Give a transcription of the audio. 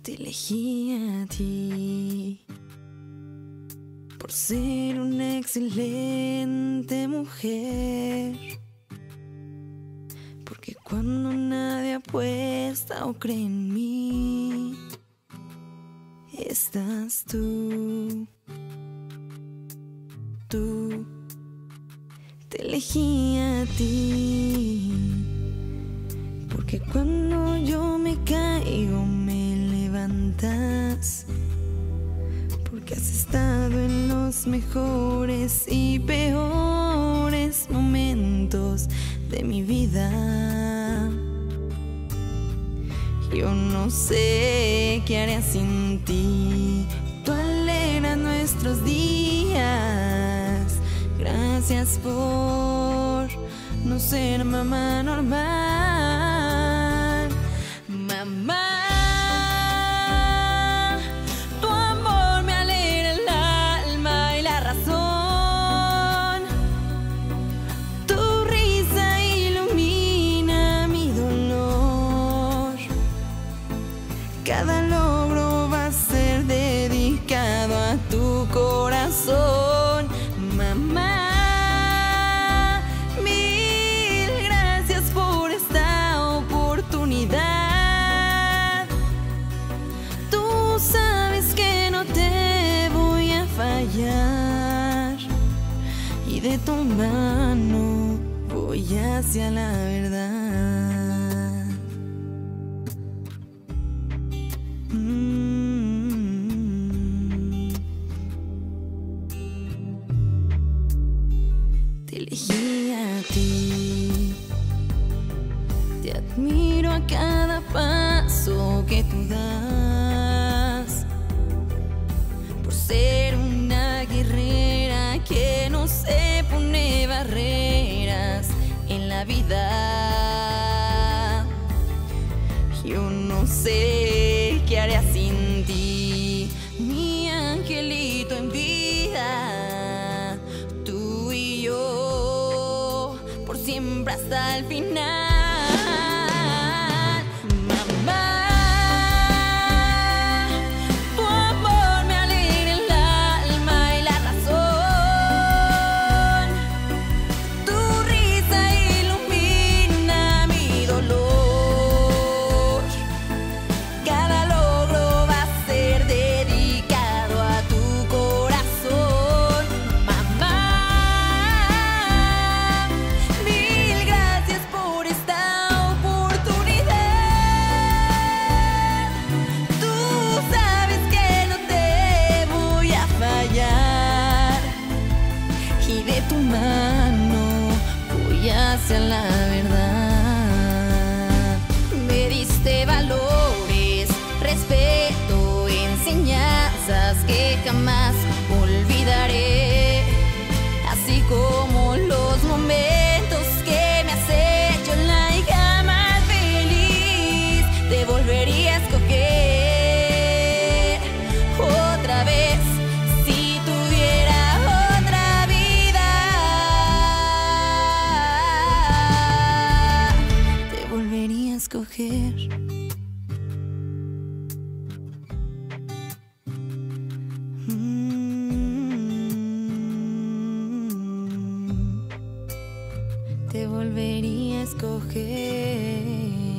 Te elegí a ti por ser una excelente mujer, porque cuando nadie apuesta o cree en mí, estás tú. Te elegí a ti, porque cuando yo me caigo me levantas, porque has estado en los mejores y peores momentos de mi vida. Yo no sé qué haré sin ti, tú alegras nuestros días. Gracias por no ser mamá normal. Mamá, tu amor me alegra el alma y la razón. Tu risa ilumina mi dolor. Cada logro va a ser dedicado a tu corazón. Mamá, mil gracias por esta oportunidad. Tú sabes que no te voy a fallar, y de tu mano voy hacia la verdad. Te elegí a ti, te admiro a cada paso que tú das, por ser una guerrera que no se pone barreras en la vida. Yo no sé qué haré sin ti, mi angelito en vida. Tú y yo, por siempre hasta el final. Mamá, tu amor me alegra el alma y la razón. Tu risa ilumina mi dolor. Cada logro va a ser dedicado a tu corazón. Mamá, mil gracias por esta oportunidad. Tú sabes que no te voy a fallar, y de tu mano voy hacia la verdad. Me diste valores, respeto, enseñanzas que jamás olvidaré, así como los momentos que me has hecho la hija más feliz. Te volvería a escoger otra vez si tuviera otra vida. Te volvería a escoger. Te volvería a escoger.